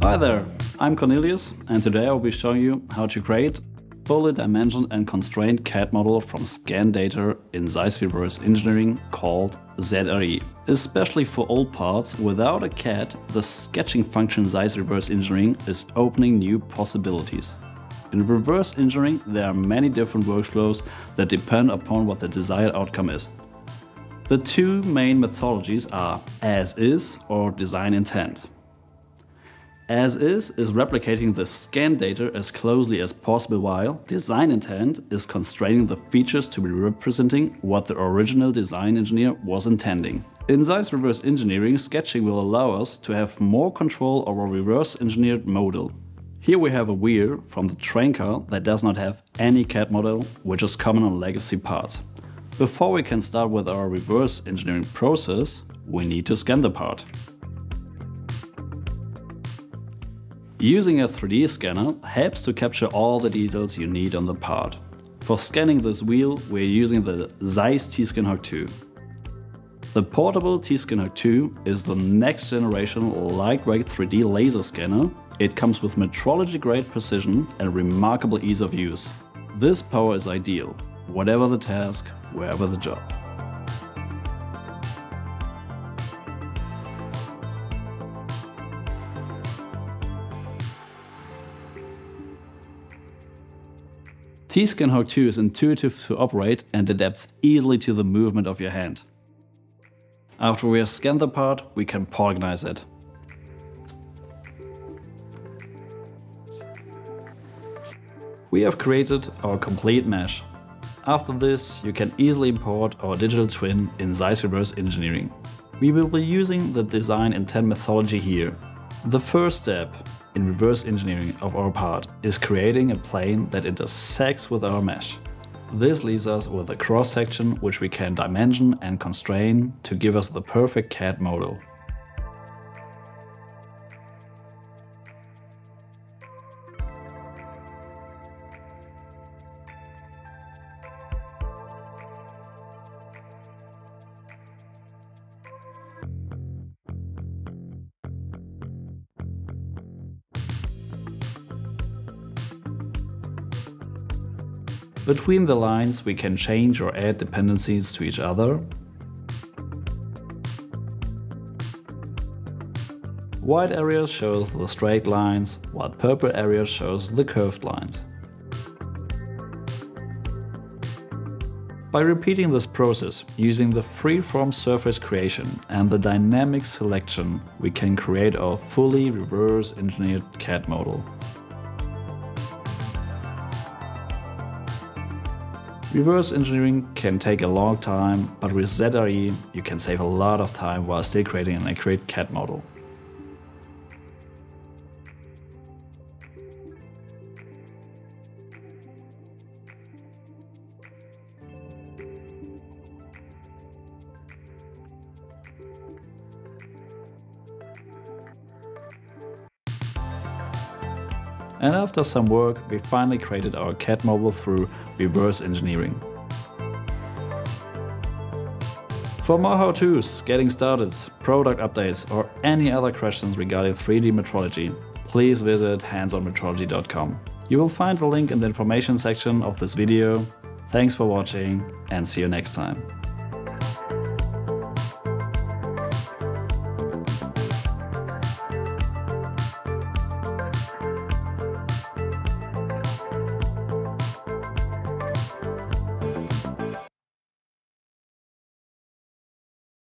Hi there, I'm Cornelius, and today I'll be showing you how to create fully dimensioned and constrained CAD model from scanned data in ZEISS Reverse Engineering called ZRE. Especially for old parts without a CAD, the sketching function ZEISS Reverse Engineering is opening new possibilities. In reverse engineering, there are many different workflows that depend upon what the desired outcome is. The two main methodologies are as-is or design intent. As-is is replicating the scanned data as closely as possible, while design intent is constraining the features to be representing what the original design engineer was intending. In ZEISS Reverse Engineering, sketching will allow us to have more control over a reverse engineered model. Here we have a wheel from the train car that does not have any CAD model, which is common on legacy parts. Before we can start with our reverse engineering process, we need to scan the part. Using a 3D scanner helps to capture all the details you need on the part. For scanning this wheel, we're using the ZEISS T-Scan 2. The portable T-Scan 2 is the next generation lightweight 3D laser scanner. It comes with metrology-grade precision and remarkable ease of use. This power is ideal, whatever the task, wherever the job. T-Scan 2 is intuitive to operate and adapts easily to the movement of your hand. After we have scanned the part, we can polygonize it. We have created our complete mesh. After this, you can easily import our digital twin in ZEISS Reverse Engineering. We will be using the design intent methodology here. The first step in reverse engineering of our part is creating a plane that intersects with our mesh. This leaves us with a cross-section which we can dimension and constrain to give us the perfect CAD model. Between the lines, we can change or add dependencies to each other. White area shows the straight lines, while purple area shows the curved lines. By repeating this process, using the freeform surface creation and the dynamic selection, we can create our fully reverse engineered CAD model. Reverse engineering can take a long time, but with ZRE you can save a lot of time while still creating an accurate CAD model. And after some work, we finally created our CAD model through reverse engineering. For more how-tos, getting started, product updates or any other questions regarding 3D metrology, please visit handsonmetrology.com. You will find the link in the information section of this video. Thanks for watching and see you next time.